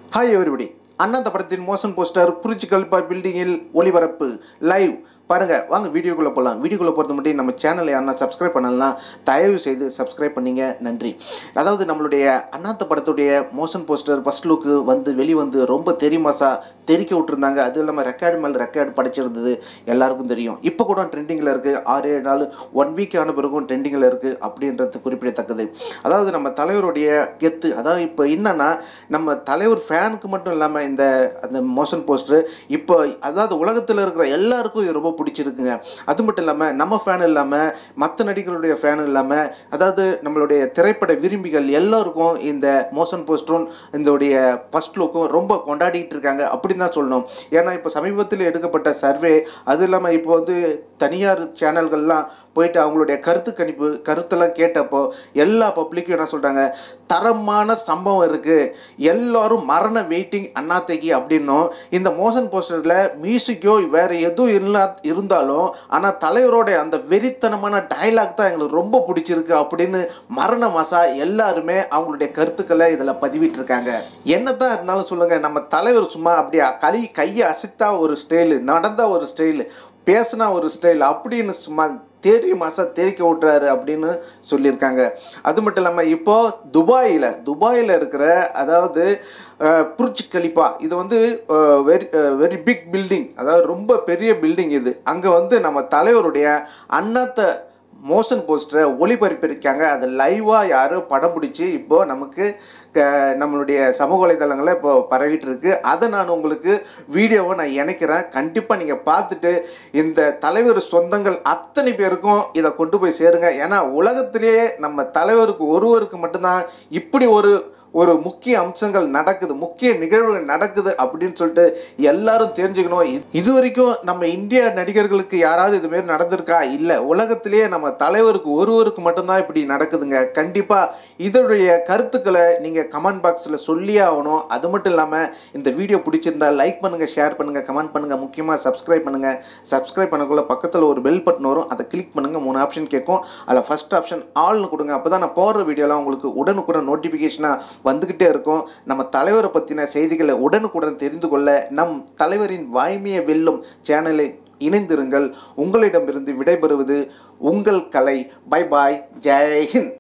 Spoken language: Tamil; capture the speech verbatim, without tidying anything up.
Hi everybody. அண்ணாத்த படத்தின் மோஷன் போஸ்டர் புரிச்சு கல்பா பில்டிங்கில் ஒளிபரப்பு லைவ் பாருங்க. வாங்க வீடியோக்குள்ளே போகலாம். வீடியோக்குள்ளே போகிறது மட்டும் நம்ம சேனலை யாருன்னா சப்ஸ்கிரைப் பண்ணலாம், தயவு செய்து சப்ஸ்கிரைப் பண்ணிங்க, நன்றி. அதாவது நம்மளுடைய அண்ணாத்த படத்துடைய மோஷன் போஸ்டர் ஃபஸ்ட் லுக்கு வந்து வெளிவந்து ரொம்ப தெரியுமாசா தெரிக்க விட்டுருந்தாங்க. அது இல்லாமல் ரெக்கார்டு மேலே ரெக்கார்டு படிச்சிருந்தது எல்லாருக்கும் தெரியும். இப்போ கூட ட்ரெண்டிங்கில் இருக்குது. ஆறு ஏழு நாள் ஒன் வீக் ஆன பிறகும் ட்ரெண்டிங்கில் இருக்குது அப்படின்றது குறிப்பிடத்தக்கது. அதாவது நம்ம தலைவருடைய கெத்து, அதாவது இப்போ என்னன்னா நம்ம தலைவர் ஃபேனுக்கு மட்டும் இல்லாமல் இந்த அந்த மோஷன் போஸ்டர் இப்போ அதாவது உலகத்தில் இருக்கிற எல்லாருக்கும் இது ரொம்ப பிடிச்சிருக்குங்க. அது மட்டும் இல்லாமல் நம்ம ஃபேன் இல்லாமல் மற்ற நடிகர்களுடைய ஃபேன் இல்லாமல் அதாவது நம்மளுடைய திரைப்பட விரும்பிகள் எல்லாருக்கும் இந்த மோஷன் போஸ்டரும் இதோடைய ஃபஸ்ட் லுக்கும் ரொம்ப கொண்டாடிட்டு இருக்காங்க அப்படின்னு தான் சொல்லணும். ஏன்னா இப்போ சமீபத்தில் எடுக்கப்பட்ட சர்வே, அது இல்லாமல் இப்போ வந்து தனியார் சேனல்கள்லாம் போயிட்டு அவங்களுடைய கருத்து கணிப்பு கருத்தெல்லாம் கேட்டப்போ எல்லா பப்ளிக்கும் என்ன சொல்கிறாங்க, தரமான சம்பவம் இருக்குது, எல்லாரும் மரண வெயிட்டிங் அண்ணாத்தைக்கு அப்படின்னும். இந்த மோஷன் போஸ்டரில் மியூசிக்கோ வேறு எதுவும் இல்லா இருந்தாலும் ஆனால் தலைவரோட அந்த வெறித்தனமான டைலாக் தான் எங்களுக்கு ரொம்ப பிடிச்சிருக்கு அப்படின்னு மரண மசா எல்லாருமே அவங்களுடைய கருத்துக்களை இதில் பதிவிட்டிருக்காங்க. என்னதான் இருந்தாலும் சொல்லுங்கள், நம்ம தலைவர் சும்மா அப்படியே கை கையை அசைத்தா ஒரு ஸ்டைலு, நடந்தா ஒரு ஸ்டைலு, பேசினா ஒரு ஸ்டைல் அப்படின்னு சும்மா தேரி மாசா தெரிக்க விட்டுறாரு அப்படின்னு சொல்லியிருக்காங்க. அது மட்டும் இல்லாமல் இப்போது துபாயில் துபாயில் இருக்கிற அதாவது புர்ஜ் கலிஃபா, இது வந்து வெரி வெரி பிக் பில்டிங், அதாவது ரொம்ப பெரிய பில்டிங் இது. அங்கே வந்து நம்ம தலைவருடைய அண்ணாத்த மோஷன் போஸ்டரை ஒளிபரப்பியிருக்காங்க. அது லைவாக யாரும் படம் பிடிச்சி இப்போது நமக்கு க நம்மளுடைய சமூக வலைதளங்களில் இப்போ பரவிட்டு இருக்கு. அதை நான் உங்களுக்கு வீடியோவை நான் இணைக்கிறேன். கண்டிப்பாக நீங்கள் பார்த்துட்டு இந்த தலைவர் சொந்தங்கள் அத்தனை பேருக்கும் இதை கொண்டு போய் சேருங்க. ஏன்னா உலகத்திலேயே நம்ம தலைவருக்கு ஒருவருக்கு மட்டும்தான் இப்படி ஒரு ஒரு முக்கிய அம்சங்கள் நடக்குது, முக்கிய நிகழ்வுகள் நடக்குது அப்படின்னு சொல்லிட்டு எல்லாரும் தெரிஞ்சுக்கணும். இது வரைக்கும் நம்ம இந்திய நடிகர்களுக்கு யாராவது இதுமாரி நடந்திருக்கா? இல்லை, உலகத்திலேயே நம்ம தலைவருக்கு ஒருவருக்கு மட்டும்தான் இப்படி நடக்குதுங்க. கண்டிப்பாக இதோடைய கருத்துக்களை நீங்கள் கமெண்ட் பாக்ஸில் சொல்லியே ஆகணும். அது மட்டும் இல்லாமல் இந்த வீடியோ பிடிச்சிருந்தா லைக் பண்ணுங்கள், ஷேர் பண்ணுங்கள், கமெண்ட் பண்ணுங்கள், முக்கியமாக சப்ஸ்கிரைப் பண்ணுங்கள். சப்ஸ்கிரைப் பண்ணக்குள்ள பக்கத்தில் ஒரு பெல் பட்டன் வரும், அதை கிளிக் பண்ணுங்கள். மூணு ஆப்ஷன் கேட்கும், அதில் ஃபஸ்ட் ஆப்ஷன் ஆல்னு கொடுங்க. அப்போ தான் நான் போடுற வீடியோலாம் உங்களுக்கு உடனுக்குடன் நோட்டிஃபிகேஷனாக வந்துக்கிட்டே இருக்கும். நம்ம தலைவரை பற்றின செய்திகளை உடனுக்குடன் தெரிந்து கொள்ள நம் தலைவரின் வாய்மையை வெல்லும் சேனலை இணைந்திருங்கள். உங்களிடமிருந்து விடைபெறுவது உங்கள் கலை. Bye bye, Jai Hind.